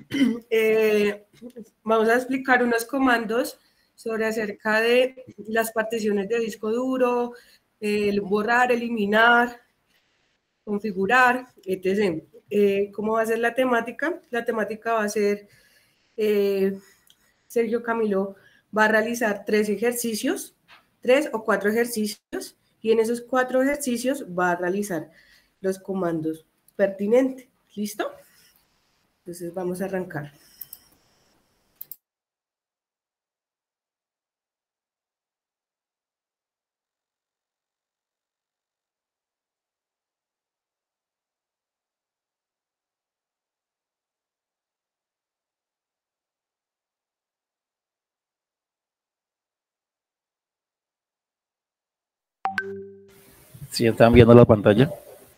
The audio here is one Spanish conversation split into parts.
eh, vamos a explicar unos comandos sobre acerca de las particiones de disco duro, el borrar, eliminar, configurar, etc. ¿Cómo va a ser la temática? La temática va a ser, Sergio Camilo va a realizar 3 ejercicios, 3 o 4 ejercicios, y en esos 4 ejercicios va a realizar los comandos pertinentes. ¿Listo? Entonces vamos a arrancar. ¿Sí están viendo la pantalla?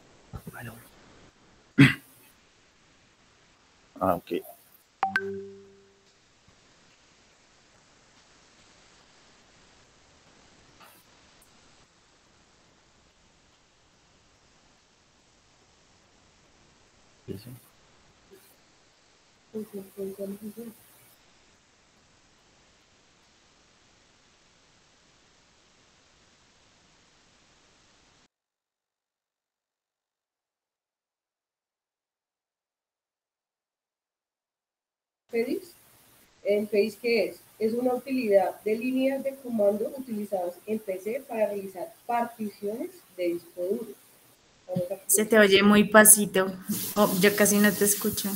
Ah, ok. Sí. FEDIS. ¿El FEDIS qué es? Es una utilidad de líneas de comando utilizadas en PC para realizar particiones de disco duro. Se te oye muy pasito. Oh, yo casi no te escucho.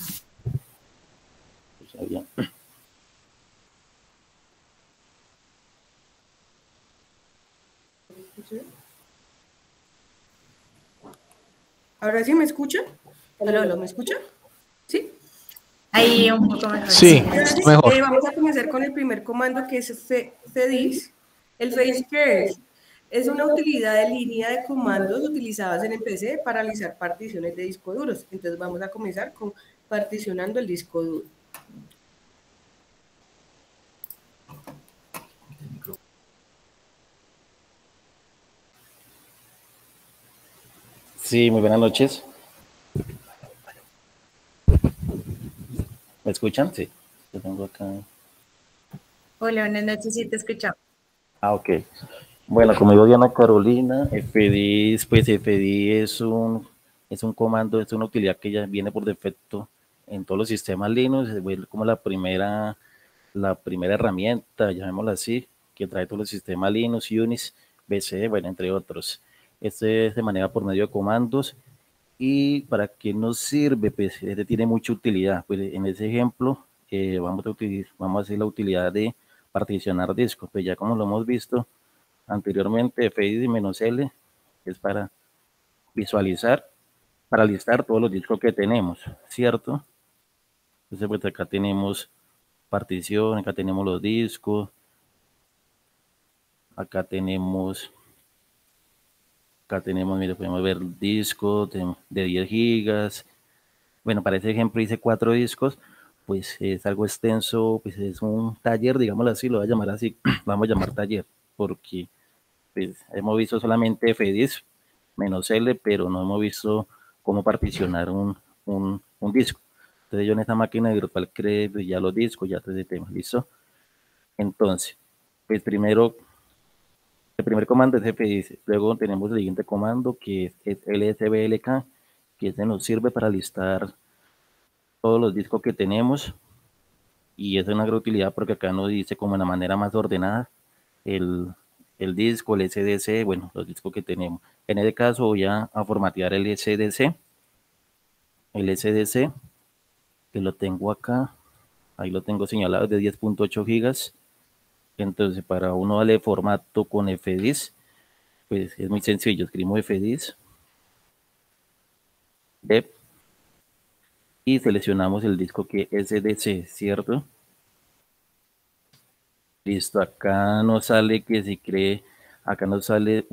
¿Ahora sí me escucha? ¿Aló, me escucha? ¿Sí? Ahí un poco mejor. Sí, mejor. Vamos a comenzar con el primer comando, que es FEDIS. ¿El FEDIS qué es? Es una utilidad de línea de comandos utilizadas en el PC para realizar particiones de disco duros. Entonces vamos a comenzar con particionando el disco duro. Sí, muy buenas noches. ¿Me escuchan? Sí. Yo tengo acá. Hola, buenas noches, sí te escuchamos. Ah, ok. Bueno, como dijo Diana Carolina, FDIS, pues FDIS es un comando, es una utilidad que ya viene por defecto en todos los sistemas Linux, es como la primera herramienta, llamémosla así, que trae todos los sistemas Linux, Unix, BC, bueno, entre otros. Este se maneja por medio de comandos. ¿Y para qué nos sirve? Pues este tiene mucha utilidad. Pues en ese ejemplo vamos a hacer la utilidad de particionar discos. Pues ya como lo hemos visto anteriormente, FDIS-L es para visualizar, para listar todos los discos que tenemos, ¿cierto? Entonces pues acá tenemos partición, acá tenemos los discos, acá tenemos, mire, podemos ver discos de 10 gigas. Bueno, para ese ejemplo hice 4 discos, pues es algo extenso, pues es un taller, digámoslo así, lo voy a llamar así, vamos a llamar taller, porque pues, hemos visto solamente FDIS-L, pero no hemos visto cómo particionar un disco. Entonces yo en esta máquina virtual creé pues, ya los discos, ya todo ese tema, ¿listo? Entonces, pues primero, el primer comando es FDIS, luego tenemos el siguiente comando que es LSBLK, que este nos sirve para listar todos los discos que tenemos, y es una gran utilidad porque acá nos dice como de la manera más ordenada el disco, el SDC, bueno, los discos que tenemos. En este caso voy a formatear el SDC, que lo tengo acá, ahí lo tengo señalado, de 10.8 gigas. Entonces para uno darle formato con FDIS, pues es muy sencillo, escribimos FDIS, dep, y seleccionamos el disco que es SDC, ¿cierto? Listo, acá nos sale que si cree, acá nos sale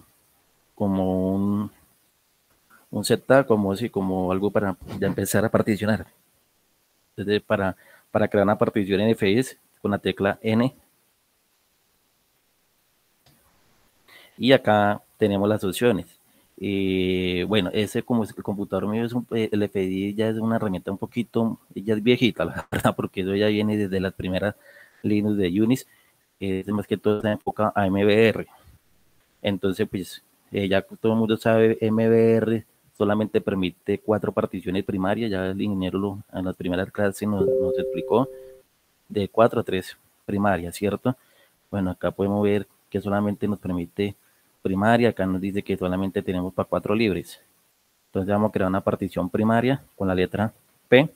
como un setup, como así, como algo para ya empezar a particionar. Entonces, para crear una partición en FS con la tecla N. Y acá tenemos las opciones. Bueno, ese como el computador mío es el FDI ya es una herramienta un poquito, ya es viejita, la verdad, porque eso ya viene desde las primeras Linux de Unix, es más que todo se enfoca a MBR. Entonces, pues, ya todo el mundo sabe, MBR solamente permite 4 particiones primarias, ya el ingeniero en las primeras clases nos explicó, de 4 a 3 primarias, ¿cierto? Bueno, acá podemos ver que solamente nos permite primaria, acá nos dice que solamente tenemos para 4 libres. Entonces vamos a crear una partición primaria con la letra P.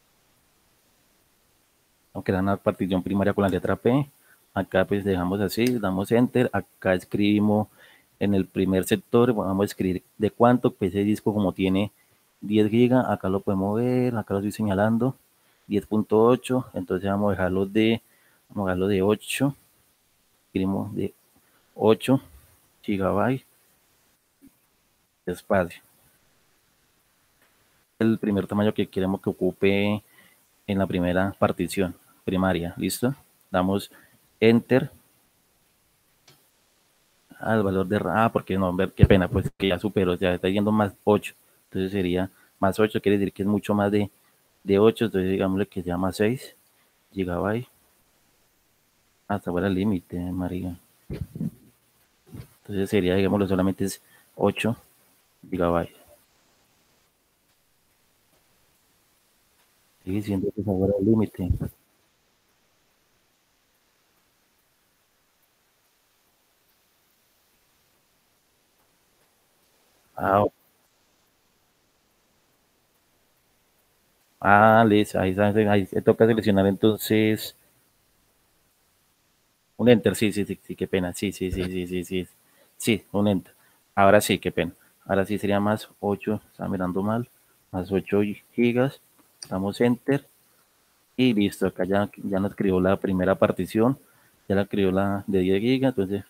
Vamos a crear una partición primaria con la letra P. Acá pues dejamos así, damos enter. Acá escribimos en el primer sector, vamos a escribir de cuánto, pues ese disco como tiene 10 gigas, acá lo podemos ver, acá lo estoy señalando, 10.8, entonces vamos a dejarlo de 8, escribimos de 8 gigabytes de espacio. El primer tamaño que queremos que ocupe en la primera partición primaria, ¿listo? Damos enter al valor de porque no, ver qué pena, pues que ya superó, ya está yendo más 8, entonces sería más 8, quiere decir que es mucho más de 8, entonces digámosle que sea más 6 gigabytes, hasta fuera el límite, María. Entonces sería, digámoslo, solamente es 8 gigabytes. Sigue diciendo que está fuera el límite. Ah, listo, ahí se toca seleccionar entonces un enter, sí, sí, sí, sí, qué pena, sí, sí, sí, sí, sí, sí, sí, un enter. Ahora sí, qué pena. Ahora sí sería más 8, está mirando mal, más 8 gigas, damos enter y listo, acá ya nos creó la primera partición, ya la creó la de 10 gigas, entonces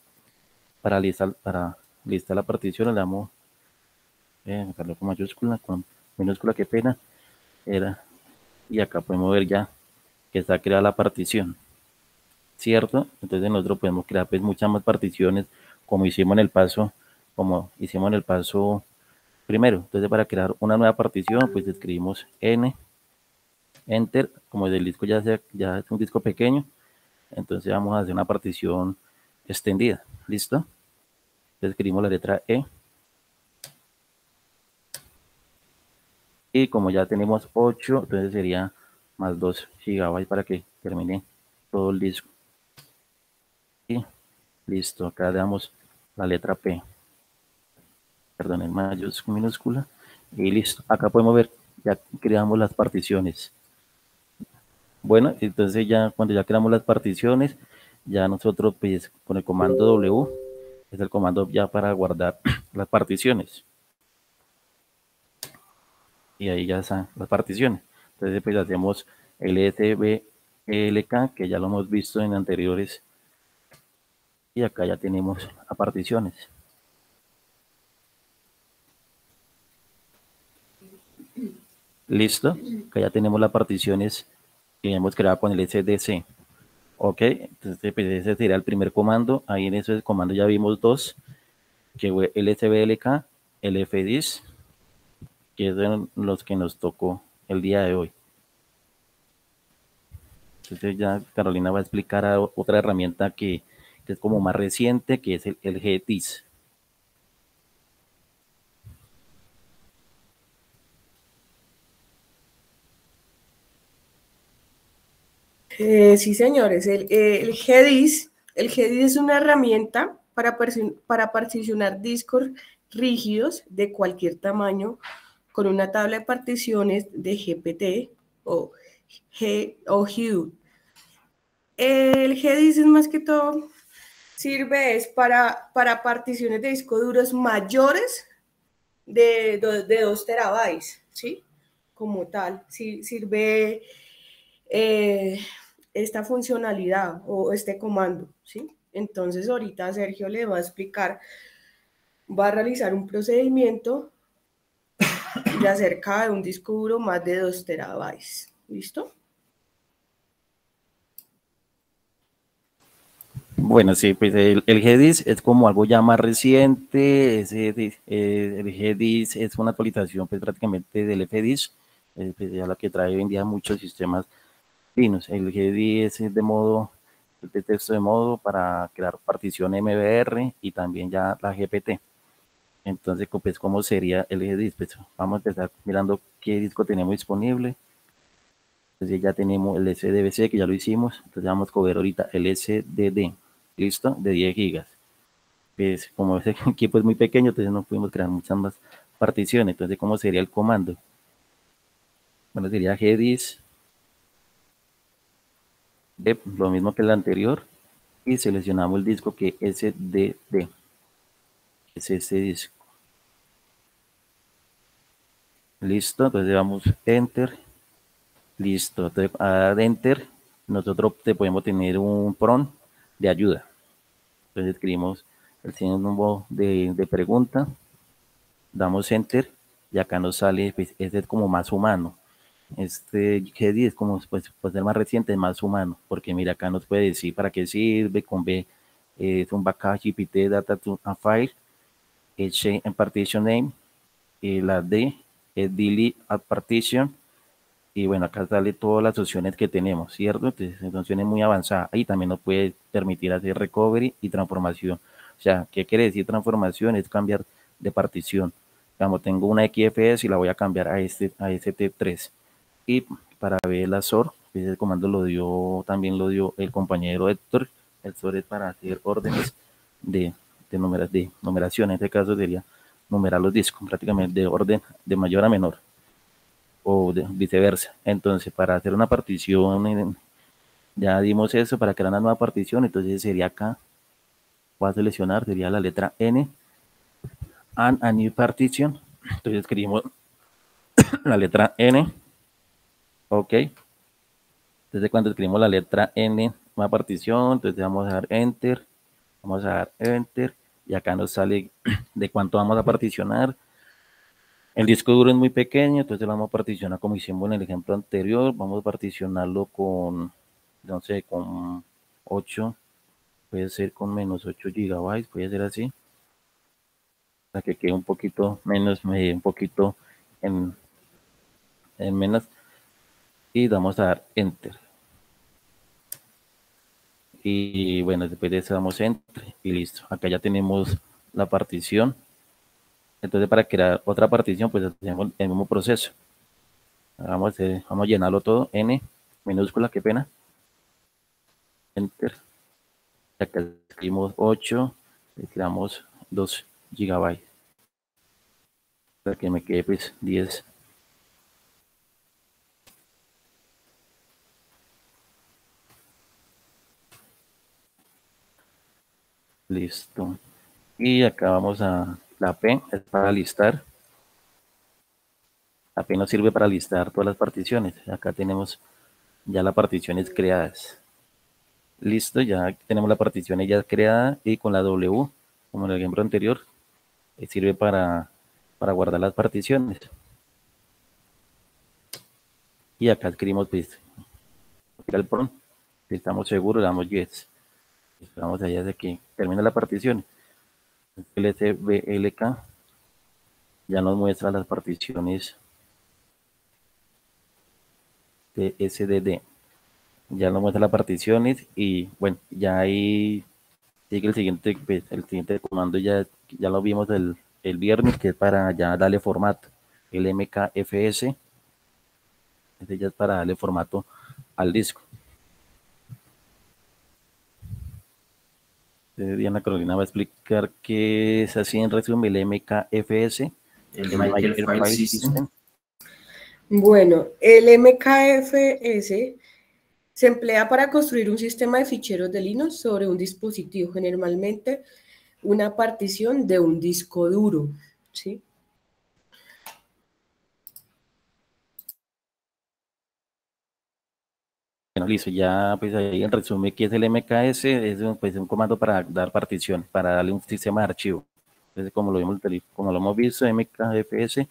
para listar la partición le damos, con mayúscula, con minúscula, qué pena, era, y acá podemos ver ya que está creada la partición. ¿Cierto? Entonces nosotros podemos crear pues muchas más particiones como hicimos en el paso primero. Entonces para crear una nueva partición pues escribimos n, enter, como el disco ya es un disco pequeño, entonces vamos a hacer una partición extendida, ¿listo? Entonces escribimos la letra E y como ya tenemos 8, entonces sería más 2 gigabytes para que termine todo el disco. Y listo, acá le damos la letra P. Perdón, en mayúscula, minúscula, y listo. Acá podemos ver, ya creamos las particiones. Bueno, entonces ya cuando ya creamos las particiones, ya nosotros pues con el comando W, es el comando ya para guardar las particiones. Y ahí ya están las particiones. Entonces pues hacemos el SBLK, que ya lo hemos visto en anteriores, y acá ya tenemos las particiones. Listo, acá ya tenemos las particiones que hemos creado con el SDC. Ok, entonces pues ese sería el primer comando. Ahí en ese comando ya vimos dos, que fue el SBLK, el FDIS, que son los que nos tocó el día de hoy. Entonces ya Carolina va a explicar otra herramienta que es como más reciente, que es el GDIS. Sí, señores, el GDIS, es una herramienta para particionar discos rígidos de cualquier tamaño con una tabla de particiones de GPT o GUID. El GDIS es más que todo, sirve para particiones de discos duros mayores de 2 terabytes, ¿sí? Como tal, sí, sirve esta funcionalidad o este comando, ¿sí? Entonces ahorita Sergio le va a explicar, va a realizar un procedimiento de acerca de un disco duro más de 2 terabytes, ¿listo? Bueno, sí, pues el GDIS es como algo ya más reciente. El GDIS es una actualización pues prácticamente del FDIS, pues, ya la que trae hoy en día muchos sistemas finos. El GDIS es de texto de modo para crear partición MBR y también ya la GPT. Entonces, pues, ¿cómo sería el GDIS? Pues vamos a empezar mirando qué disco tenemos disponible. Entonces ya tenemos el SDBC que ya lo hicimos. Entonces vamos a ver ahorita el SDD. ¿Listo? De 10 gigas. Pues como ese equipo es muy pequeño, entonces no pudimos crear muchas más particiones. Entonces, ¿cómo sería el comando? Bueno, sería gdis, lo mismo que el anterior, y seleccionamos el disco que es SDD. Es ese disco. Listo, entonces damos Enter. Listo, entonces a dar Enter, nosotros te podemos tener un prompt de ayuda. Entonces escribimos el signo de pregunta, damos Enter y acá nos sale, pues, este es como más humano. Este GD es como, pues, ser más reciente, es más humano, porque mira, acá nos puede decir para qué sirve, con B es un backup GPT data to a file, H en partition name, y la D es delete at partition, y bueno, acá sale todas las opciones que tenemos, ¿cierto? Entonces, opciones muy avanzadas. Ahí también nos puede permitir hacer recovery y transformación. O sea, ¿qué quiere decir transformación? Es cambiar de partición. Digamos, tengo una XFS y la voy a cambiar a ST3. Y para ver la SOR, ese comando también lo dio el compañero Héctor. El SOR es para hacer órdenes de numeración. En este caso sería numerar los discos, prácticamente de orden de mayor a menor, o viceversa. Entonces, para hacer una partición, ya dimos eso, para crear una nueva partición, entonces sería acá, voy a seleccionar, sería la letra N, and a new partition. Entonces escribimos la letra N, ok. Entonces cuando escribimos la letra N, nueva partición, entonces vamos a dar Enter, y acá nos sale de cuánto vamos a particionar. El disco duro es muy pequeño, entonces lo vamos a particionar como hicimos en el ejemplo anterior. Vamos a particionarlo con, no sé, con 8, puede ser con menos 8 gigabytes, puede ser así, para que quede un poquito menos, un poquito en menos, y vamos a dar Enter. Y bueno, después de eso damos Enter y listo. Acá ya tenemos la partición. Entonces, para crear otra partición, pues hacemos el mismo proceso. Vamos a llenarlo todo, N, minúscula, qué pena. Enter. Acá escribimos 8, escribamos 2 gigabytes. Para que me quede pues 10. Listo. Y acá vamos a la P, es para listar. La P nos sirve para listar todas las particiones. Acá tenemos ya las particiones creadas. Listo, ya tenemos la partición ya creada, y con la W, como en el ejemplo anterior, sirve para guardar las particiones. Y acá escribimos pues el prompt, si estamos seguros, le damos yes. Esperamos allá de que termine la partición. El SBLK ya nos muestra las particiones de SDD. Ya nos muestra las particiones, y bueno, ya ahí sigue el siguiente, pues, el siguiente comando, ya lo vimos el viernes, que es para ya darle formato, el MKFS. Este ya es para darle formato al disco. Diana Carolina va a explicar qué es así en resumen el MKFS, el Maker File System. Bueno, el MKFS se emplea para construir un sistema de ficheros de Linux sobre un dispositivo, generalmente una partición de un disco duro, ¿sí? Bueno, listo, ya pues ahí en resumen, ¿qué es el MKS? Es un comando para dar partición, para darle un sistema de archivo. Entonces, como lo hemos visto, MKFS,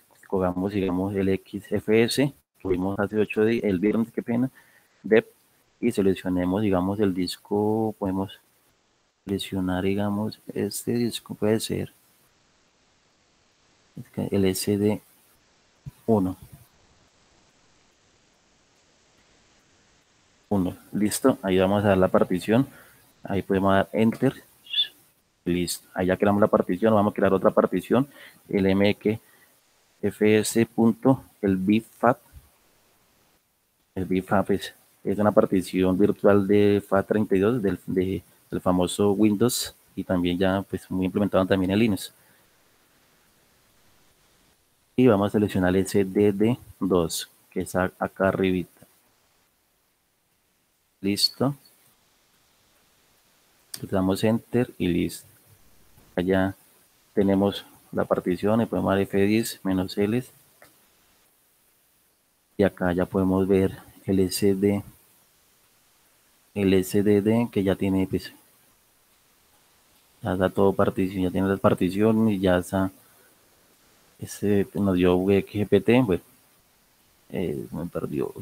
digamos el XFS, tuvimos hace 8 días, el viernes, qué pena, dep, y seleccionemos, digamos, el disco. Podemos seleccionar, digamos, este disco puede ser el SD1. Listo, ahí vamos a dar la partición, ahí podemos dar enter, listo, ahí ya creamos la partición. Vamos a crear otra partición, el mkfs. El bfab es una partición virtual de FAT32 del famoso Windows, y también ya pues muy implementado también en Linux. Y vamos a seleccionar el CDD2, que es acá arribita. Listo. Le damos enter y listo. Allá tenemos la partición y podemos dar F10 -L. Y acá ya podemos ver el SDD que ya tiene, pues, ya está todo partición, ya tiene las particiones y ya está. Nos dio GPT, bueno, se me perdió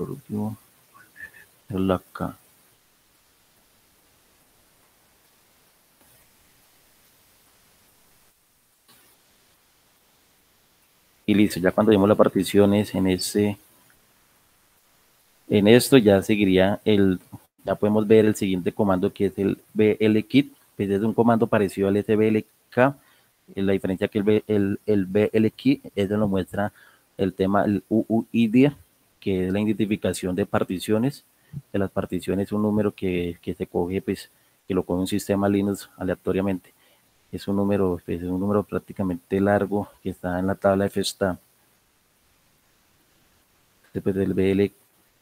el acá. Y listo, ya cuando vimos las particiones en esto ya seguiría ya podemos ver el siguiente comando, que es el blkit. Pues es un comando parecido al sblk. La diferencia que el blkit es lo muestra el tema, el UUID, que es la identificación de particiones. De las particiones, un número que se coge, pues, que lo coge un sistema Linux aleatoriamente. Es un número, pues, es un número prácticamente largo que está en la tabla de FSTA. Después del blkit,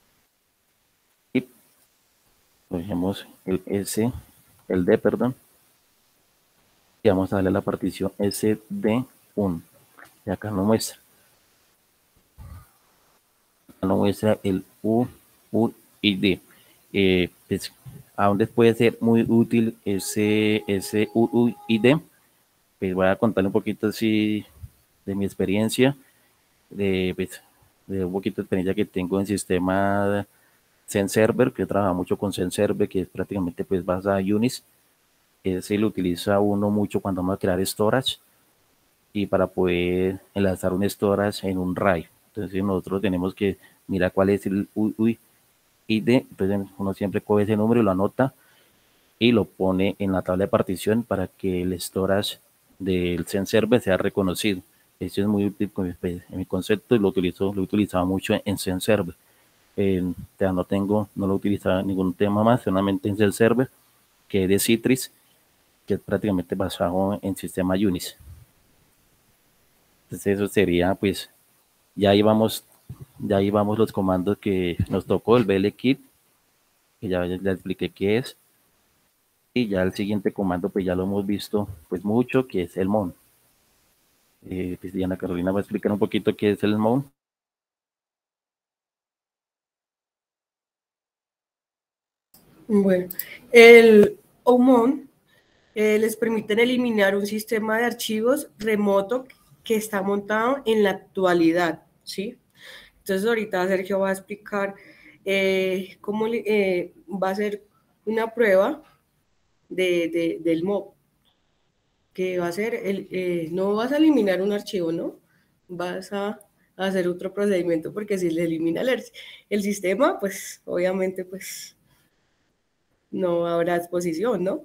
cogemos el D, perdón, y vamos a darle a la partición SD1. Y acá nos muestra. Nos muestra el UUID. Pues, a donde puede ser muy útil ese UUID. Pues voy a contarle un poquito así de mi experiencia, pues, de un poquito de experiencia que tengo en sistema XenServer, que yo trabajo mucho con XenServer, que es prácticamente pues basada en Unix. Ese lo utiliza uno mucho cuando vamos a crear storage y para poder enlazar un storage en un RAID. Entonces nosotros tenemos que mirar cuál es el UUID. Entonces uno siempre coge ese número y lo anota y lo pone en la tabla de partición para que el storage del XenServer sea reconocido. Eso es muy útil en mi concepto, y lo he utilizado mucho en XenServer. Ya no lo utilizaba en ningún tema más, solamente en XenServer, que es de Citrix, que es prácticamente basado en sistema Unix. Entonces eso sería, pues, ya ahí vamos los comandos que nos tocó, el blkit, que ya expliqué qué es, y ya el siguiente comando pues ya lo hemos visto pues mucho, que es el mount. Pues Diana Carolina va a explicar un poquito qué es el mount. Bueno, el OMON les permiten eliminar un sistema de archivos remoto que está montado en la actualidad, ¿sí? Entonces ahorita Sergio va a explicar cómo va a ser una prueba del mob, que va a ser, no vas a eliminar un archivo, ¿no? Vas a hacer otro procedimiento, porque si le elimina el sistema, pues obviamente pues no habrá exposición, ¿no?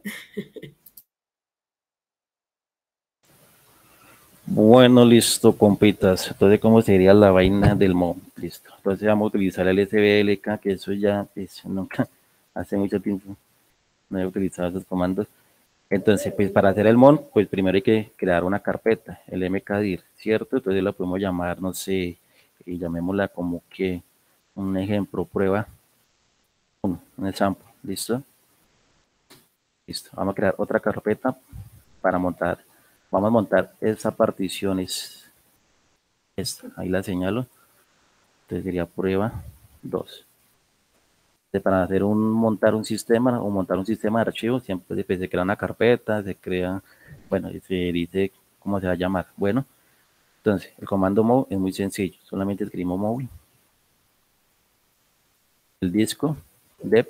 Bueno, listo, compitas. Entonces, ¿cómo sería la vaina del mount? Listo. Entonces vamos a utilizar el SBLK, que eso ya pues, nunca, hace mucho tiempo no he utilizado esos comandos. Entonces, pues para hacer el mount, pues primero hay que crear una carpeta, el mkdir, ¿cierto? Entonces la podemos llamar, no sé, y llamémosla como que un ejemplo, prueba 1, un example, ¿listo? Listo, vamos a crear otra carpeta para montar. Vamos a montar esa partición, es esta, ahí la señalo. Entonces sería prueba 2. Para hacer montar un sistema o montar un sistema de archivos, siempre se crea una carpeta, se crea, bueno, se dice cómo se va a llamar. Bueno, entonces el comando move es muy sencillo, solamente escribimos move, el disco, dep,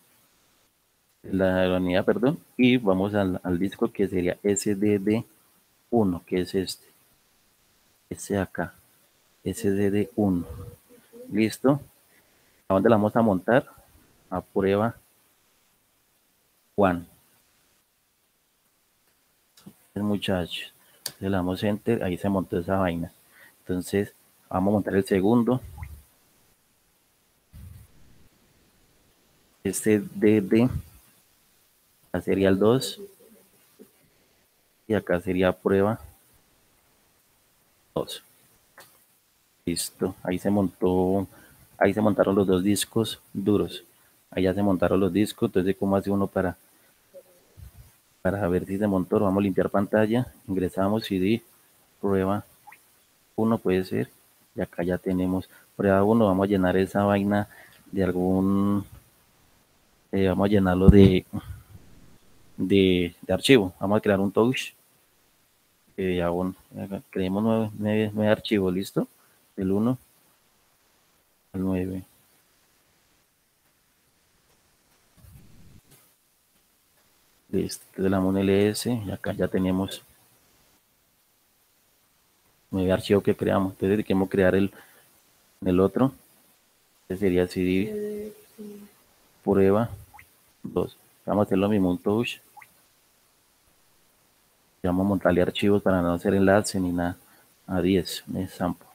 la unidad, perdón, y vamos al disco que sería SDD1, que es este de acá, SDD1. Listo. ¿A dónde la vamos a montar? A prueba 1. Muchachos, le damos enter, ahí se montó esa vaina. Entonces vamos a montar el segundo. Este DD, acá sería el 2 y acá sería prueba 2. Listo, ahí se montó, ahí se montaron los dos discos duros. Ahí ya se montaron los discos. Entonces, ¿cómo hace uno para ver si se montó? Vamos a limpiar pantalla, ingresamos CD, prueba 1 puede ser, y acá ya tenemos prueba 1. Vamos a llenar esa vaina de algún, vamos a llenarlo de archivo. Vamos a crear un touch, creemos 9 archivos, listo, del 1 al 9. Listo, le damos un ls y acá ya tenemos 9 archivos que creamos. Entonces queremos crear el otro, que sería cd prueba 2. Vamos a hacer lo mismo, un touch. Vamos a montarle archivos para no hacer enlace ni nada. A 10, sample.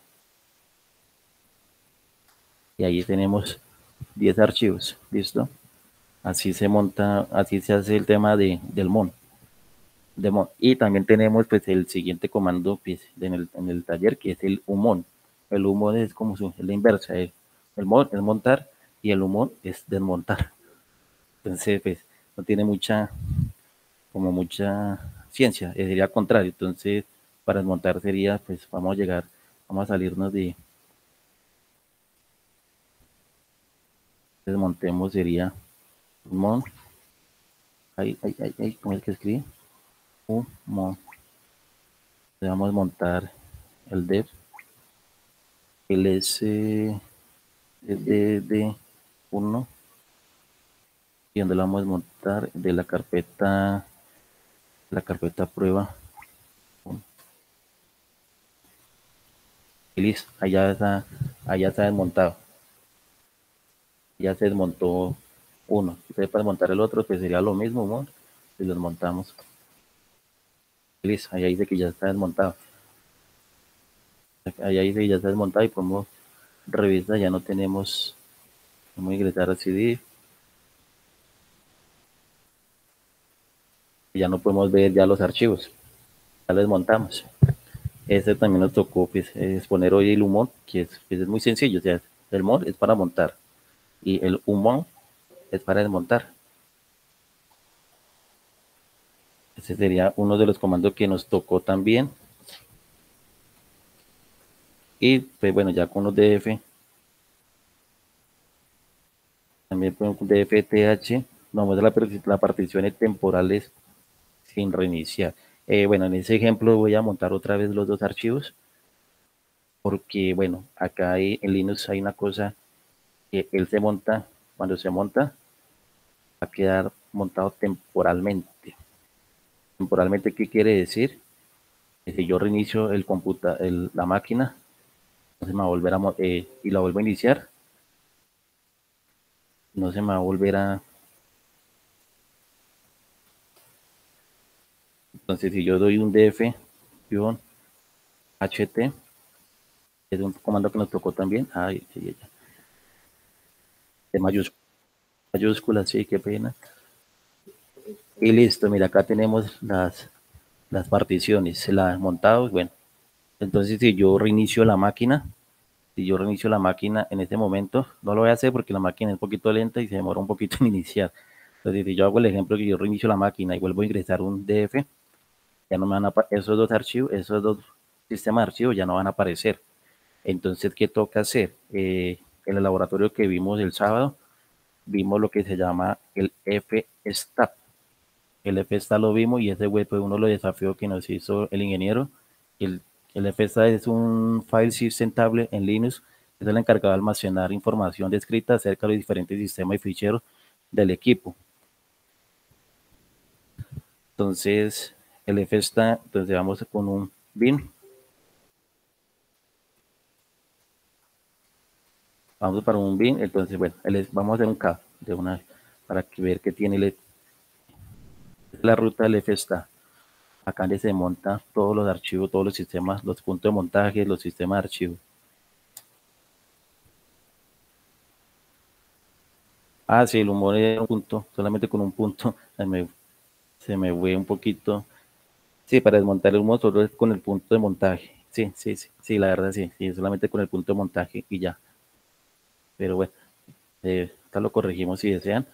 Y ahí tenemos 10 archivos, listo. Así se monta, así se hace el tema del mon. Y también tenemos pues el siguiente comando pues, en el taller, que es el umon. El umon es como es la inversa. El mon es montar y el umon es desmontar. Entonces pues no tiene mucha ciencia, sería contrario. Entonces para desmontar sería pues vamos a salirnos de desmontemos, sería umon. ¿Cómo es que escribe? Umon. Vamos a montar el dev, el SDD1, y donde lo vamos a montar de la carpeta prueba. Y listo, allá está desmontado. Ya se desmontó uno. Entonces para desmontar el otro, pues sería lo mismo, ¿no? Si lo desmontamos. Y listo, allá dice que ya está desmontado. Allá dice que ya está desmontado y podemos revisar, ya no tenemos. Vamos a ingresar a CD. Y ya no podemos ver ya los archivos. Ya los desmontamos. Este también nos tocó pues, exponer hoy el humor, que pues, es muy sencillo. O sea, el mod es para montar y el humor es para desmontar. Ese sería uno de los comandos que nos tocó también. Y pues bueno, ya con los DF, también con DFTH, vamos a las particiones temporales sin reiniciar. Bueno, en ese ejemplo voy a montar otra vez los dos archivos, porque bueno, acá en Linux hay una cosa que él se monta, cuando se monta, va a quedar montado temporalmente. Temporalmente, ¿qué quiere decir? Que si yo reinicio la máquina, no se me va a volver y la vuelvo a iniciar, no se me va a volver a. Entonces, si yo doy un df-ht, es un comando que nos tocó también, de mayúsculas, sí, qué pena. Y listo, mira, acá tenemos las particiones, las montados, bueno. Entonces, si yo reinicio la máquina, en este momento, no lo voy a hacer porque la máquina es un poquito lenta y se demora un poquito en iniciar. Entonces, si yo hago el ejemplo que yo reinicio la máquina y vuelvo a ingresar un DF, ya no me van a esos dos archivos, esos dos sistemas de archivos ya no van a aparecer. Entonces, ¿qué toca hacer? En el laboratorio que vimos el sábado, vimos lo que se llama el fstab. El fstab lo vimos y ese fue uno de los desafíos que nos hizo el ingeniero. El fstab es un file system table en Linux es el encargado de almacenar información descrita acerca de los diferentes sistemas y ficheros del equipo. Entonces, el F está, entonces vamos con un bin. Vamos para un bin, entonces, bueno, vamos a hacer un K de una vez para ver que tiene la ruta del F está. Acá se monta todos los archivos, todos los sistemas, los puntos de montaje, los sistemas de archivos. Ah, sí, el humor es un punto, solamente con un punto se me fue un poquito. Sí, para desmontar el humor solo es con el punto de montaje. Sí, sí, sí, sí, la verdad sí, sí, solamente con el punto de montaje y ya. Pero bueno, acá lo corregimos si desean.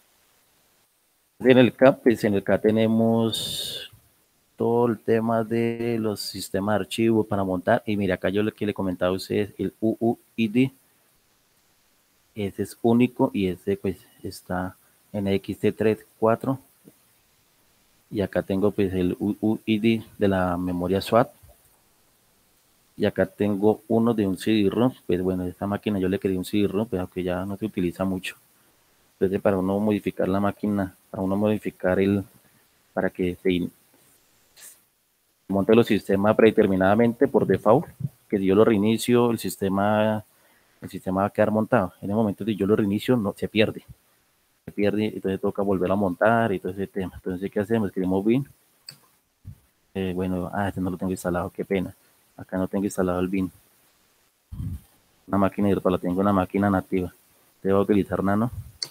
En el CAP, pues en el CAP tenemos todo el tema de los sistemas de archivos para montar. Y mira, acá yo lo que le comentaba a ustedes, el UUID, ese es único y ese pues está en XT34. Y acá tengo pues el UUID de la memoria SWAT. Y acá tengo uno de un CD-ROM. Pues bueno, esta máquina yo le quería un CD-ROM, pero que ya no se utiliza mucho. Entonces para uno modificar la máquina, para uno modificar para que se monte los sistemas predeterminadamente por default, que si yo lo reinicio, el sistema va a quedar montado. En el momento que yo lo reinicio, no, se pierde, entonces toca volver a montar y todo ese tema. Entonces, ¿qué hacemos? Escribimos bin. Bueno, este no lo tengo instalado, qué pena. Acá no tengo instalado el bin. Una máquina virtual, la tengo en una máquina nativa. Debo utilizar Nano.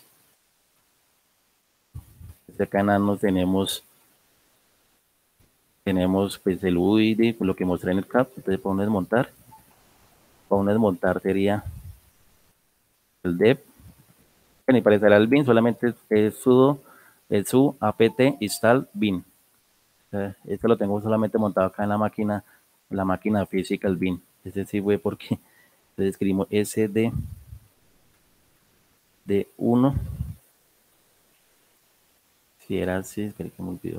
Acá en Nano tenemos pues el UID, lo que mostré en el CAP. Entonces, para uno desmontar sería el dep. Bueno, y para instalar el bin solamente es sudo apt install bin. Este lo tengo solamente montado acá en la máquina física, el bin. Este sí fue porque le escribimos sd de 1. Si era así, espera que me olvidó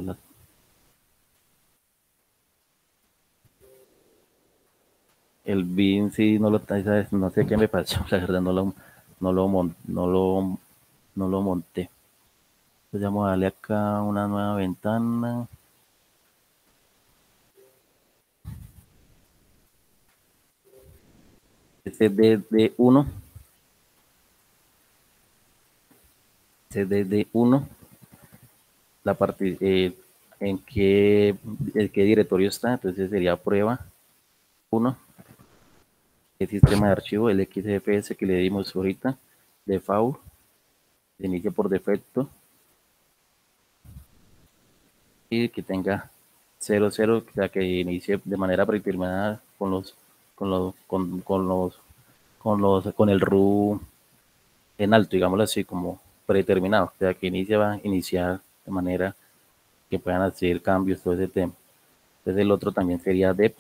el bin, sí, no sé qué me pasó, la verdad no lo monté. Entonces vamos a darle acá una nueva ventana. cdd1 cdd1 la parte en qué directorio está. Entonces sería prueba 1, el sistema de archivo, el XFS que le dimos ahorita, default, se inicia por defecto y que tenga 00, o sea que inicie de manera predeterminada con el RU en alto, digámoslo así, como predeterminado, o sea que va a iniciar de manera que puedan hacer cambios, todo ese tema. Entonces el otro también sería dep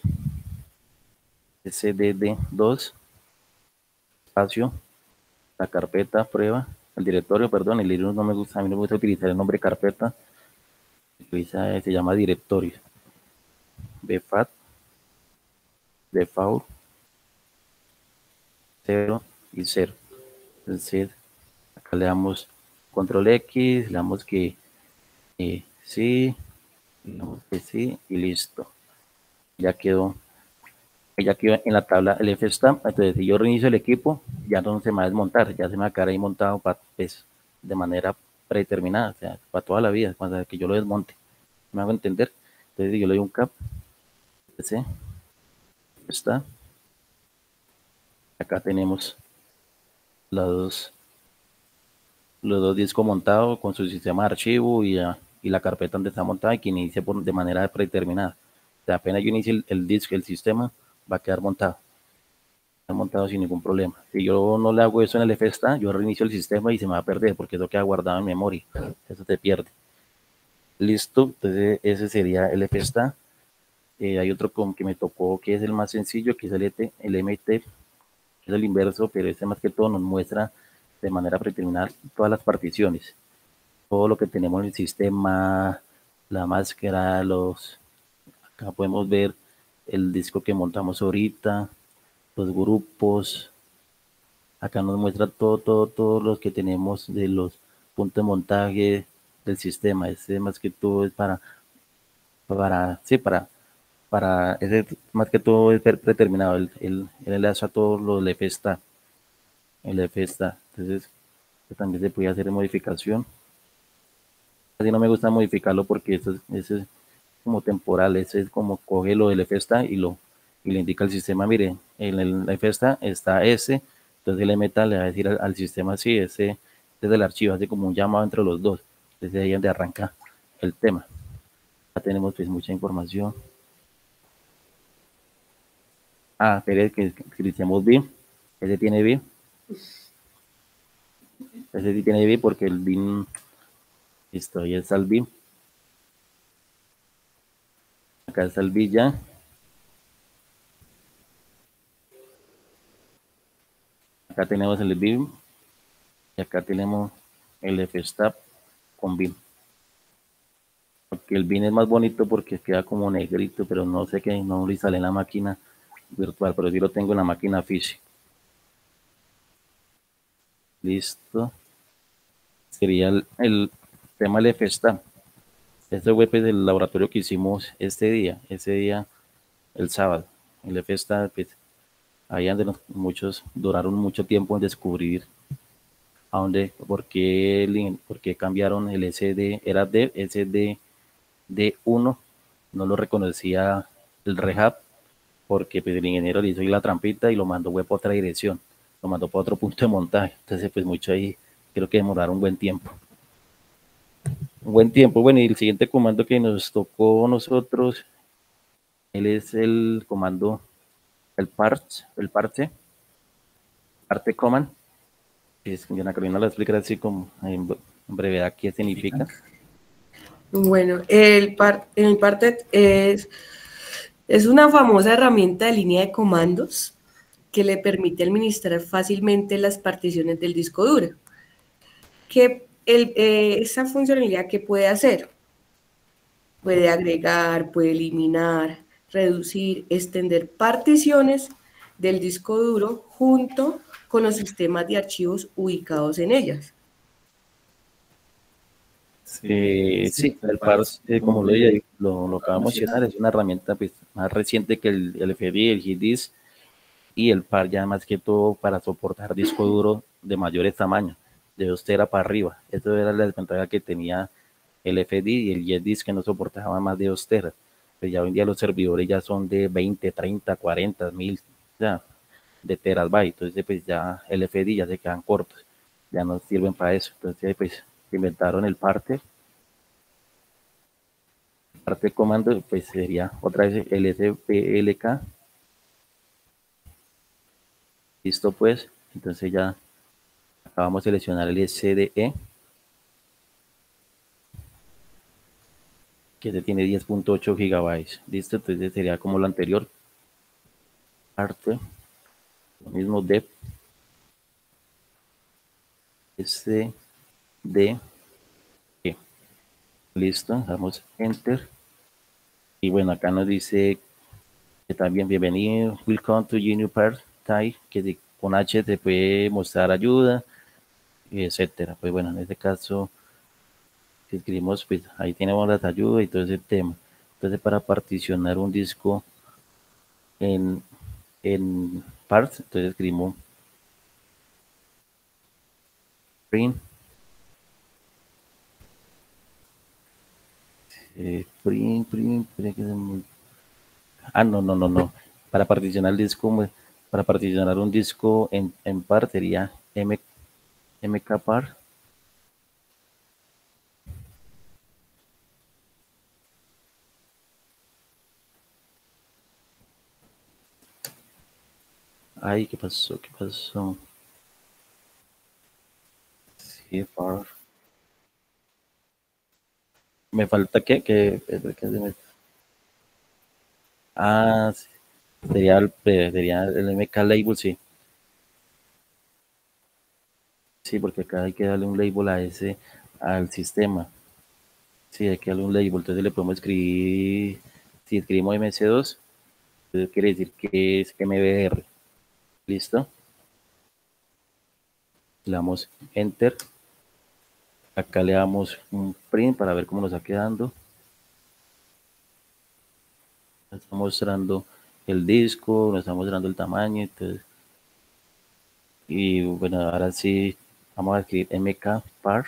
sdd2 espacio la carpeta prueba, el directorio, perdón, el Linux no me gusta, a mí no me gusta utilizar el nombre carpeta, se llama directorio, bfat default 0 y 0. Entonces acá le damos control X, le damos que sí, le damos que sí y listo. Ya quedó en la tabla el fstamp. Entonces si yo reinicio el equipo, ya no se me va a desmontar, ya se me va a quedar ahí montado pues, de manera predeterminada, o sea, para toda la vida, cuando que yo lo desmonte. ¿Me hago entender? Entonces si yo le doy un cap, ese está. Acá tenemos los dos discos montados con su sistema de archivo y la carpeta donde está montada y que inicia de manera predeterminada. O sea, apenas yo inicie el disco, el sistema va a quedar montado sin ningún problema. Si yo no le hago eso en el FSTA, yo reinicio el sistema y se me va a perder porque eso queda guardado en memoria. Eso se pierde. Listo, entonces ese sería el FSTA. Hay otro que me tocó que es el más sencillo, que es el MT, que es el inverso, pero este más que todo nos muestra de manera predeterminada todas las particiones. Todo lo que tenemos en el sistema, la máscara, acá podemos ver el disco que montamos ahorita, los grupos, Acá nos muestra todos los que tenemos de los puntos de montaje del sistema. Este más que todo es sí, ese más que todo es predeterminado. El enlace a todos los el F está. Entonces, también se puede hacer modificación. Así no me gusta modificarlo porque eso es como temporal, ese es como coge lo del F está y le indica al sistema, mire, en el F está ese, entonces le meta, le va a decir al sistema, sí, ese es el archivo, hace como un llamado entre los dos, desde ahí donde arranca el tema. Ya tenemos pues mucha información. Espere que utilicemos BIM, ese tiene BIM, ese sí tiene BIM porque el BIM, listo, ahí está el BIM. Acá está el BIM ya. Acá tenemos el BIM y acá tenemos el FSTAP con BIM. Porque el BIM es más bonito porque queda como negrito, pero no sé qué, no le sale en la máquina virtual, pero sí lo tengo en la máquina física. Listo. Sería el tema del FSTAP. Este fue pues, el laboratorio que hicimos ese día, el sábado. El FSTAP, pues, ahí donde muchos duraron mucho tiempo en descubrir a dónde, por qué cambiaron el SD, era de SD D1, no lo reconocía el Rehab, porque pues, el ingeniero le hizo ahí la trampita y lo mandó para otra dirección, lo mandó para otro punto de montaje. Entonces, pues mucho ahí, creo que demoraron un buen tiempo. Bueno, y el siguiente comando que nos tocó a nosotros, él es el comando, el parte command, que es, Diana Carolina lo explicará así como en brevedad qué significa. Bueno, el Parted es una famosa herramienta de línea de comandos que le permite administrar fácilmente las particiones del disco duro. Esa funcionalidad que puede hacer, puede agregar, puede eliminar, reducir, extender particiones del disco duro junto con los sistemas de archivos ubicados en ellas. Sí, el PARS, como lo acabamos de mencionar, es una herramienta pues, más reciente que el FDI, el GDIS y el PAR ya más que todo para soportar disco duro de mayores tamaños, de 2 teras para arriba. Eso era la desventaja que tenía el FDI y el GDIS que no soportaba más de 2 teras. Pues ya hoy en día los servidores ya son de 20, 30, 40, 1000 ya, de terabytes. Entonces pues ya el FDI ya se quedan cortos, ya no sirven para eso. Entonces pues inventaron el parte comando, pues sería otra vez el SPLK. Listo pues, entonces ya acabamos de seleccionar el SDE, que se tiene 10.8 gigabytes. Listo, entonces sería como lo anterior. Parte, lo mismo dep, SDE. Listo, damos enter. Y bueno, acá nos dice que también bienvenido, welcome to Juniper Type, que con H te puede mostrar ayuda, etcétera. Pues bueno, en este caso, si escribimos, pues ahí tenemos las ayudas y todo ese tema. Entonces, para particionar un disco en parts, entonces escribimos print, no. Para particionar el disco, para particionar un disco en par sería mkpar. Ay, ¿qué pasó? Sí, par. Me falta sí. Sería el MK label, sí. Sí, porque acá hay que darle un label al sistema. Sí, hay que darle un label. Entonces le podemos escribir, si escribimos MC2, entonces quiere decir que es MBR. ¿Listo? le damos Enter. Acá le damos un print para ver cómo nos está quedando. Nos está mostrando el disco, nos está mostrando el tamaño. Entonces, y bueno, ahora sí vamos a escribir mkpar.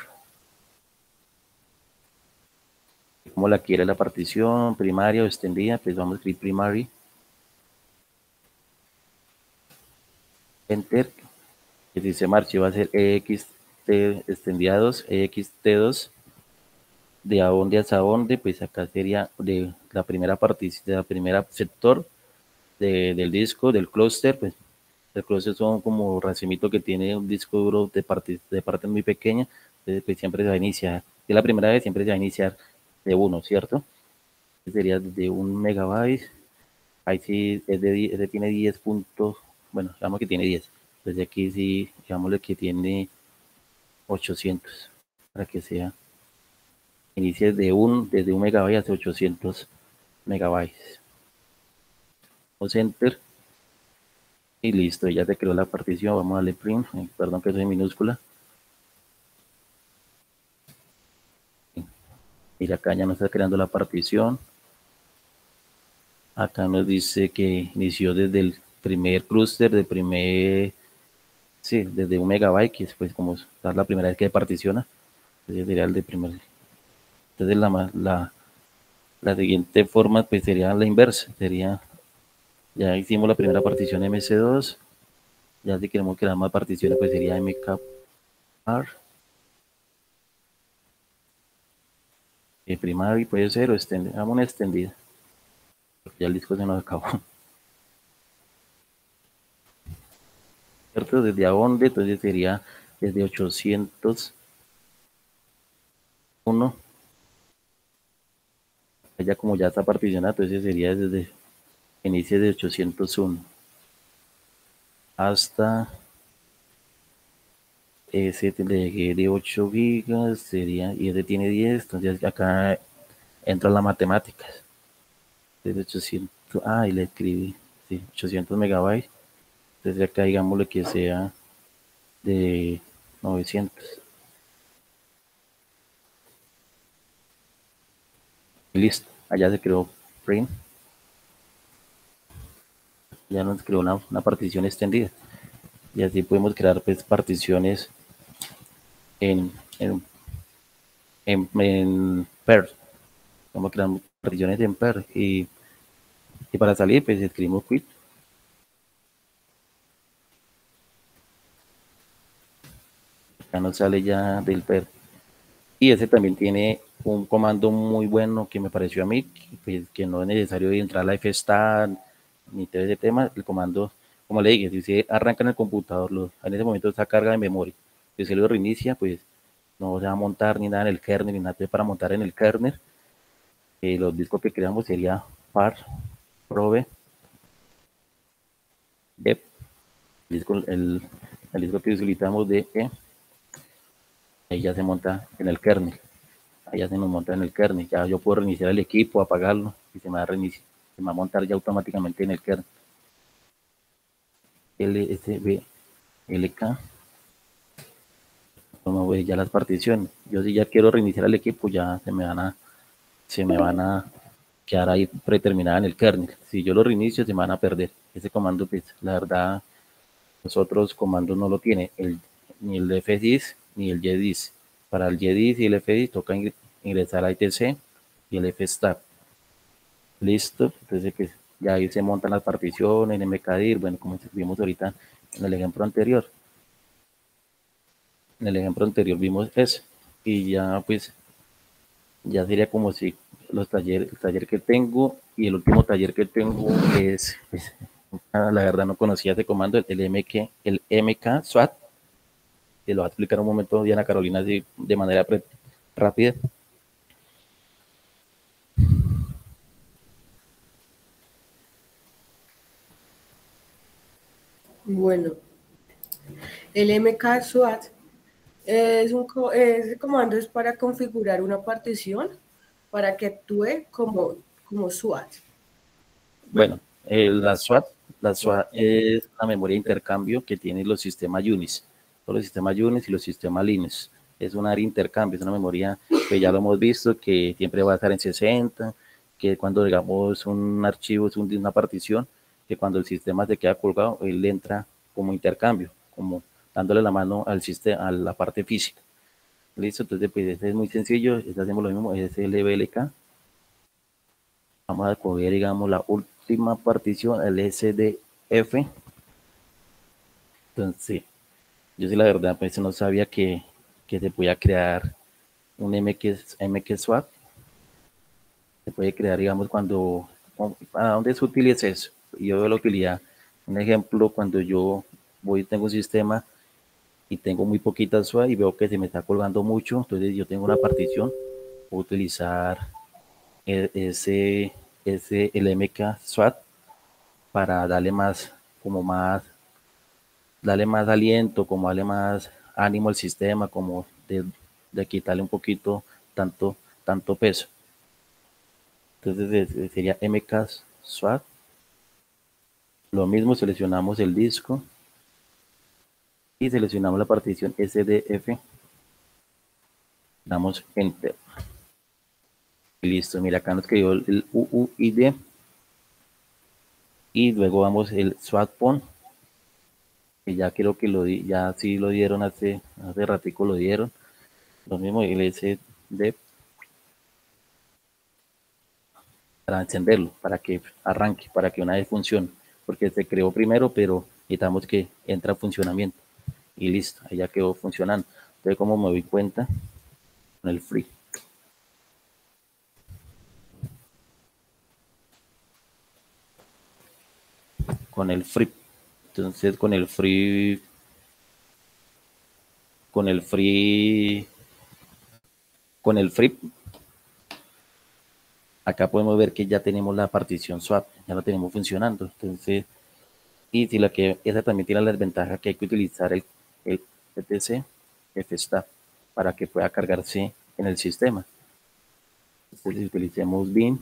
Como la quiere la partición, primaria o extendida, pues vamos a escribir primary. Enter. El sistema de archivo va a ser ext extendida 2, ext2. De a dónde hasta dónde, pues acá sería de la primera partición, de la primera sector del disco, del clúster. Pues el clúster son como racimito que tiene un disco duro de parte muy pequeña. Entonces pues siempre se va a iniciar, de la primera vez siempre se va a iniciar de 1, ¿cierto? Sería de 1 megabyte. Ahí sí este tiene 10 puntos, bueno, digamos que tiene 10. Desde aquí sí, digámosle que tiene 800, para que sea, inicie desde 1 megabyte hasta 800 megabytes. Vamos a Enter. Y listo, ya se creó la partición. Vamos a darle print. Perdón que soy minúscula. Mira, acá ya nos está creando la partición. Acá nos dice que inició desde el primer clúster, sí, desde 1 megabyte, que es pues como es la primera vez que particiona. Entonces sería el de primer. Entonces la siguiente forma pues sería la inversa. Sería, ya hicimos la primera partición MC2. Ya si queremos crear más particiones pues sería mkpar. Primary puede ser o extendida. Hagamos una extendida. Porque ya el disco se nos acabó. ¿Cierto? Desde a dónde, entonces sería desde 801. Ya como ya está particionado, entonces sería desde inicio de 801 hasta ese de 8 gigas sería, y ese tiene 10, entonces acá entra la matemáticas. Desde 800, y le escribí, sí, 800 megabytes. Entonces acá digámosle que sea de 900. Y listo, allá se creó print. Ya nos creó una partición extendida. Y así podemos crear pues particiones en PER. Vamos a crear particiones en PER. Y para salir pues escribimos quit. Acá nos sale ya del PER. Y ese también tiene un comando muy bueno que me pareció a mí, que no es necesario entrar a la fstat ni todo ese tema. El comando, como le dije, si usted arranca en el computador, en ese momento está carga de memoria, si se lo reinicia, pues no se va a montar ni nada en el kernel, ni nada. Entonces, para montar en el kernel, los discos que creamos sería par probe dep, el disco que utilizamos de ahí ya se monta en el kernel. Ahí ya se nos monta en el kernel. Ya yo puedo reiniciar el equipo, apagarlo y se me va a reiniciar. Se me va a montar ya automáticamente en el kernel. LSB, LK. Como ves ya las particiones. Yo si ya quiero reiniciar el equipo, ya se me van a quedar ahí predeterminada en el kernel. Si yo lo reinicio, se me van a perder. Ese comando, pues, la verdad, los otros comandos no lo tiene. Ni el fdis ni el ydis. Para el ydis y el fdis toca ingresar a ITC y el fstat. Listo, entonces pues ya ahí se montan las particiones en mkdir, bueno, como vimos ahorita en el ejemplo anterior. En el ejemplo anterior vimos eso, y ya pues ya sería como si el taller que tengo y el último taller que tengo es, pues, la verdad no conocía ese comando, el mk swat. Te lo va a explicar un momento Diana Carolina así de manera rápida. Bueno, el mk-swat ese comando es para configurar una partición para que actúe como SWAT. Bueno, la SWAT es la memoria de intercambio que tienen los sistemas UNIX. todos los sistemas Unix y los sistemas Linux. Es un área de intercambio, es una memoria que ya lo hemos visto, que siempre va a estar en 60, que cuando digamos un archivo es una partición, que cuando el sistema se queda colgado, él entra como intercambio, como dándole la mano al sistema, a la parte física. Listo, entonces pues este es muy sencillo, hacemos lo mismo, es el LBLK. Vamos a coger, digamos, la última partición, el SDF. Entonces, yo sí la verdad, pues no sabía que se podía crear un MQ swap. Se puede crear, digamos, cuando, ¿a dónde se utiliza eso? Yo veo la utilidad. Un ejemplo, cuando yo tengo un sistema y tengo muy poquita SWAT y veo que se me está colgando mucho, entonces yo tengo una partición, puedo utilizar el MK SWAT para darle más, como más, darle más aliento, como darle más ánimo al sistema, como de quitarle un poquito tanto peso. Entonces sería MK SWAT. Lo mismo, seleccionamos el disco y seleccionamos la partición SDF. Damos Enter. Y listo, mira, acá nos quedó el UUID. Y luego vamos el swap pon, que ya creo que ya sí lo dieron hace ratico lo dieron. Lo mismo el SD para encenderlo, para que arranque, para que una vez funcione, porque se creó primero, pero necesitamos que entre a funcionamiento. Y listo, ahí ya quedó funcionando. Entonces, como me doy cuenta, con el free. Con el free. Entonces, con el free, con el free, con el free, acá podemos ver que ya tenemos la partición swap, ya la tenemos funcionando. Entonces, y si esa también tiene la desventaja que hay que utilizar el etc fstab para que pueda cargarse en el sistema. Entonces, si utilicemos bin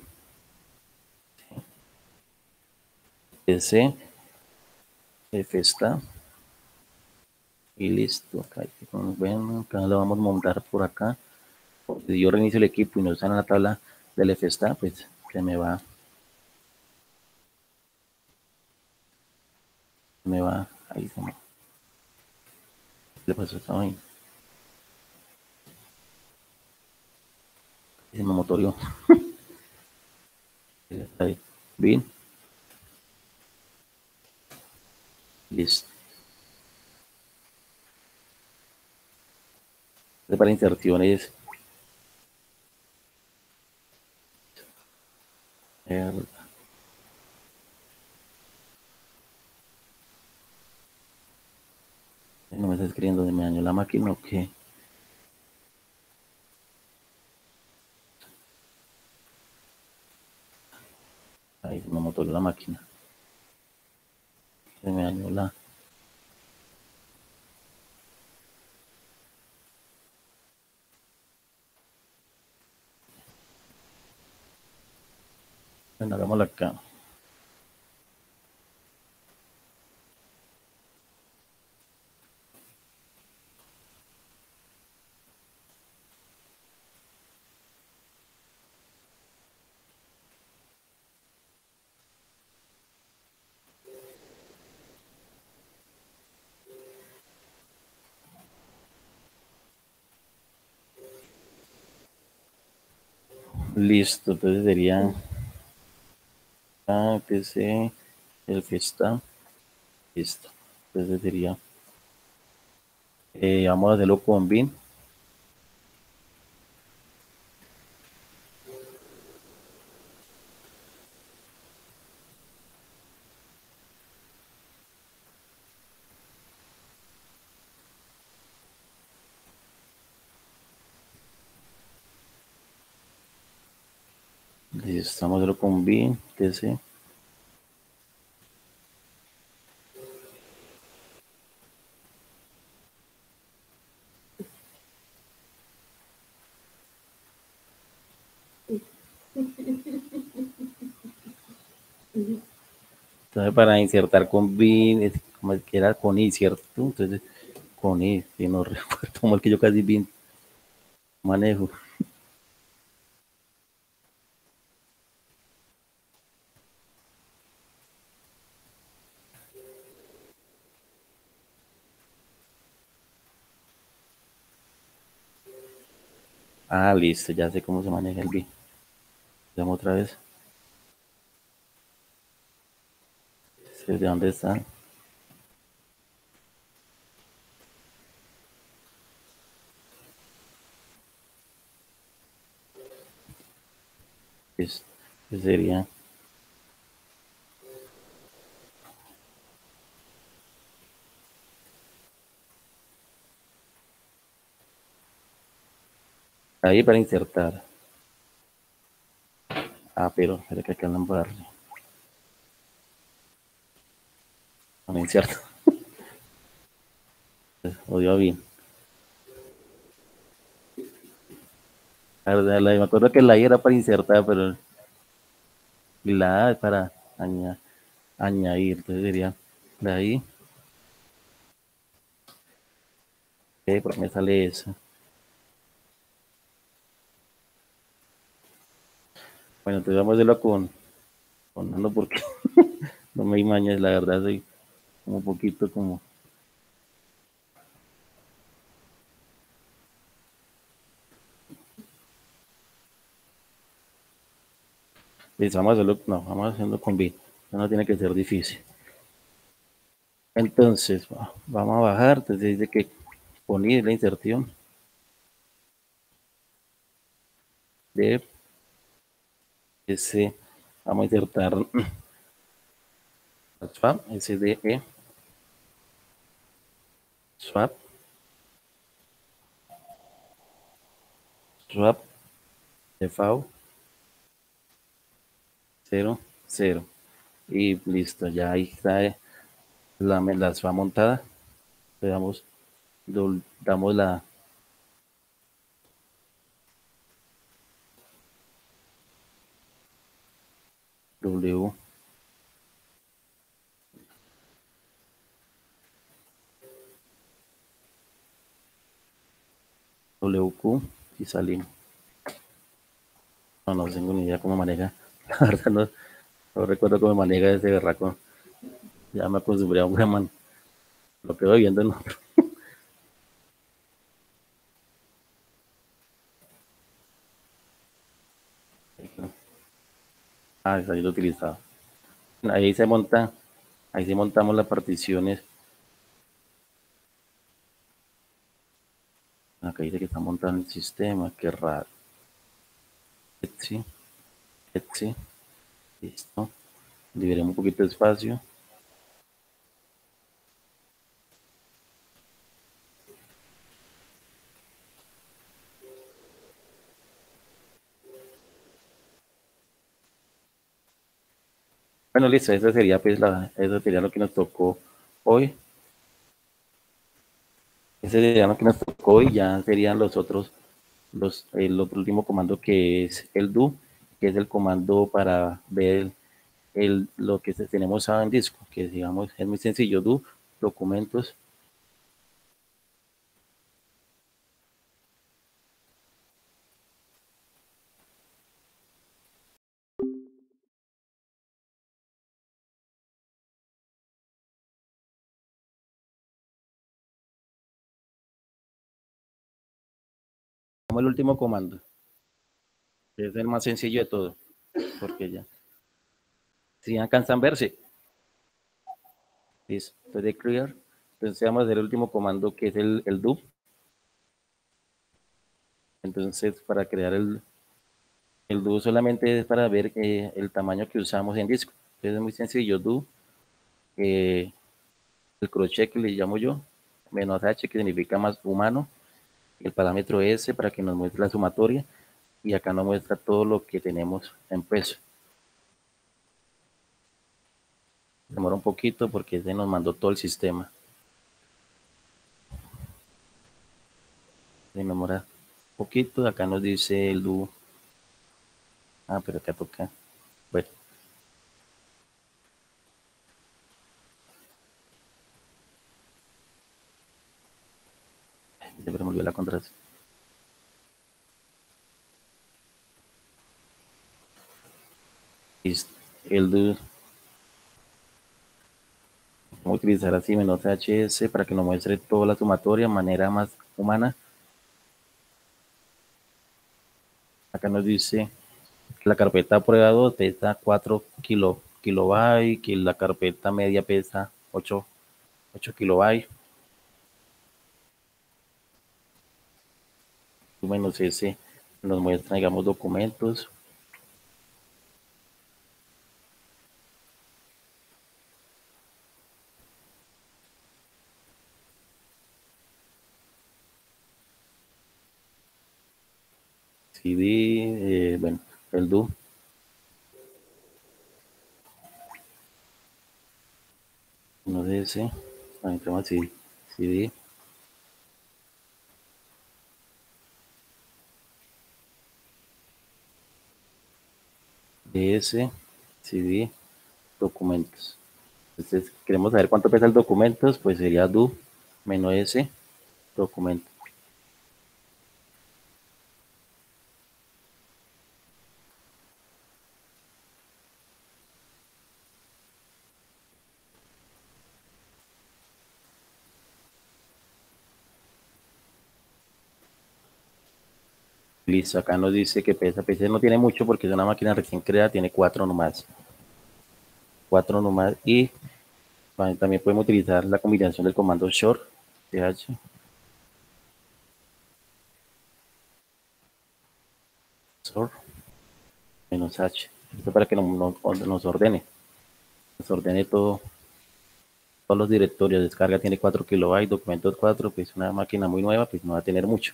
etc fstab y listo. Bueno, acá lo vamos a montar por acá. Si yo reinicio el equipo y no está en la tabla del fstab, pues se me va, ahí se me le pasó esta vaina. Se me motorió. Ahí. Bien. Listo. Entonces, para inserciones. No me está escribiendo de me dañó la máquina o qué. Ahí se me motorió la máquina. Se me dañó la. Bueno, hagámoslo acá. Listo, entonces sería APC, el que está. Listo. Entonces sería. Vamos a hacerlo con bin. Estamos haciendo con bin, TC. Entonces para insertar con bin, como que era con i, ¿cierto? Entonces poní, si no recuerdo, como el que yo casi vi manejo. Ah, listo, ya sé cómo se maneja el BI. Veamos otra vez. ¿De dónde está? ¿Qué sería? Ahí para insertar. Ah, pero espera que acá no darle. No inserto. Odio bien. Me acuerdo que la I era para insertar, pero la A es para añadir. Entonces sería la I. ¿Por qué me sale eso? Bueno, entonces vamos a hacerlo con Nano porque no me imañes, la verdad, soy como un poquito como. Pues vamos a hacerlo, no, vamos a hacerlo con B. No tiene que ser difícil. Entonces, vamos a bajar. Entonces dice que poner la inserción de ese. Vamos a insertar swap, SDE, swap, swap, default, 0, 0. Y listo, ya ahí está la swap montada. Le damos la W, WQ y salimos. No tengo ni idea cómo maneja. La verdad no recuerdo cómo maneja ese berraco. Ya me acostumbré a un Graham. Lo que voy viendo no. Ah, ahí lo utilizaba. Ahí se monta, ahí sí montamos las particiones. Acá dice que está montando el sistema, qué raro. Etsy, Etsy, listo. Liberemos un poquito de espacio. Bueno, listo, eso sería pues eso sería lo que nos tocó hoy. Ese sería lo que nos tocó y ya serían los otros, el otro último comando que es el do, que es el comando para ver lo que tenemos en disco, que digamos es muy sencillo, do, documentos. Como el último comando, que es el más sencillo de todo, porque ya, si alcanzan a verse, listo, entonces de clear, entonces vamos a hacer el último comando que es el do. Entonces para crear el do solamente es para ver el tamaño que usamos en disco. Entonces es muy sencillo, do, el crochet que le llamo yo, menos h que significa más humano, el parámetro s para que nos muestre la sumatoria y acá nos muestra todo lo que tenemos en peso. Demora un poquito porque se nos mandó todo el sistema. Se demora un poquito, acá nos dice el do. Ah, pero acá toca. Bueno. la contraseña. Listo. El do. Vamos a utilizar así -hs para que nos muestre toda la sumatoria de manera más humana. Acá nos dice que la carpeta prueba 2 pesa 4 kilobytes, que la carpeta media pesa 8 kilobytes. -s nos muestra, digamos, documentos. CD, bueno, el do. -s, entramos así, CD. DS, CD, documentos. Entonces, queremos saber cuánto pesa el documentos, pues sería do -s, documento. Listo, acá nos dice que pesa no tiene mucho porque es una máquina recién creada, tiene 4 nomás. 4 nomás y también podemos utilizar la combinación del comando short, ch, sort, -h, esto para que nos ordene todos los directorios. Descarga tiene 4 kilobytes, documentos 4, pues una máquina muy nueva, pues no va a tener mucho.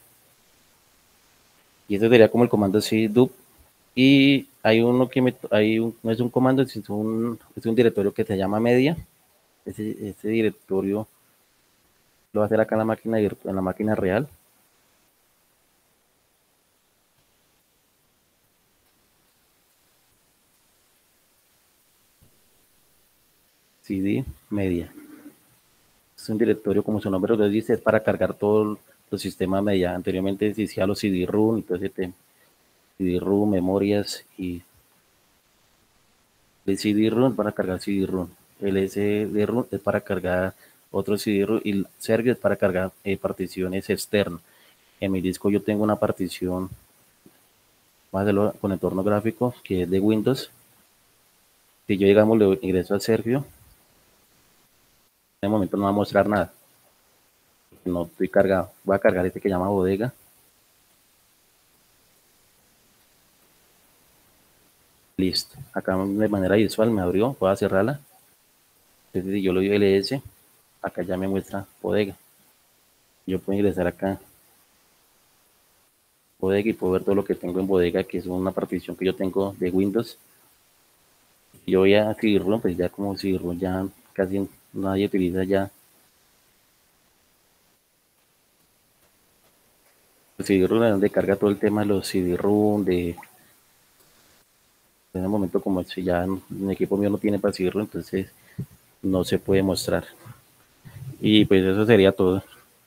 Y eso sería como el comando cdup. Y hay uno que no es un comando, es un directorio que se llama media. Ese directorio lo va a hacer acá en la máquina real. CD media. Es un directorio, como su nombre lo dice, es para cargar todos los sistemas media. Anteriormente decía los CD-ROM y todo ese tema. CD-ROM, memorias y el CD-ROM para cargar CD-ROM. El SD-ROM es para cargar otro CD-ROM y el Sergio es para cargar particiones externas. En mi disco yo tengo una partición, voy a hacerlo con entorno gráfico, que es de Windows. Si yo, digamos, le ingreso al Sergio, en el momento no va a mostrar nada. No estoy cargado. Voy a cargar este que llama bodega. Listo. Acá de manera visual me abrió. Voy a cerrarla. Entonces, si yo le doy ls, acá ya me muestra bodega. Yo puedo ingresar acá bodega y puedo ver todo lo que tengo en bodega, que es una partición que yo tengo de Windows. Yo voy a CD-ROM, pues ya como CD-ROM ya casi nadie utiliza ya. El CD-ROM es donde carga todo el tema de los CD-ROM, en el momento como si ya el equipo mío no tiene para CD-ROM, entonces no se puede mostrar. Y pues eso sería todo.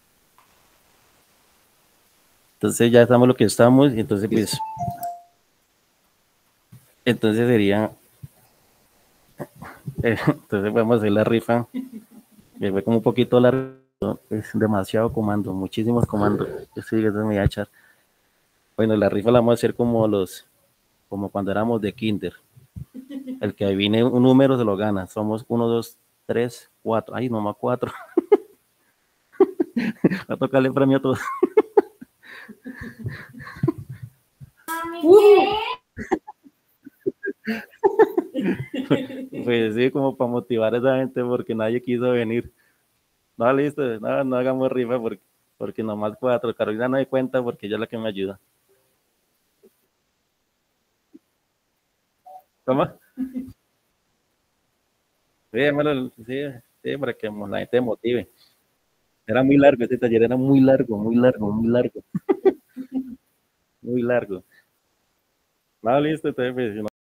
Entonces ya estamos lo que estamos, y entonces pues entonces sería entonces podemos hacer la rifa. Me fue como un poquito largo, es demasiado comando, muchísimos comandos. Yo sí, me voy a echar. Bueno, la rifa la vamos a hacer como cuando éramos de kinder. El que adivine un número se lo gana. Somos 1, 2, 3, 4. Ay, nomás 4. Va a tocarle premio a todos. Pues sí, como para motivar a esa gente porque nadie quiso venir. No, listo, no hagamos rifa porque nomás 4. Carolina no hay cuenta porque ella es la que me ayuda. ¿Cómo? Sí, para que la gente motive. Era muy largo, este taller era muy largo, muy largo, muy largo. Muy largo. No, listo, entonces, pues,